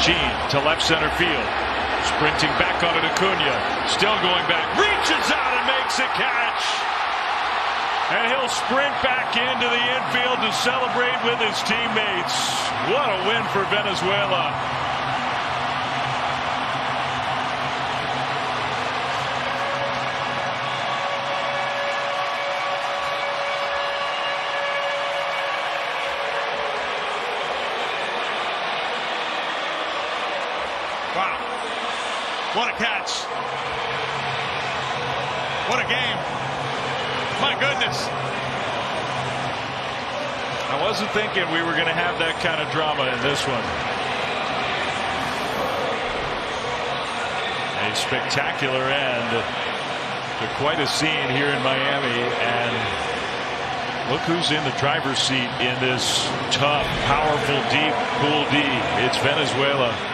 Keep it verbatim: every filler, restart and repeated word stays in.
Gene to left center field. Sprinting back on it, Acuna. Still going back. Reaches out and makes a catch. And he'll sprint back into the infield to celebrate with his teammates. What a win for Venezuela. Wow. What a catch. What a game. My goodness. I wasn't thinking we were going to have that kind of drama in this one. A spectacular end to quite a scene here in Miami. And look who's in the driver's seat in this tough, powerful, deep Pool D. It's Venezuela.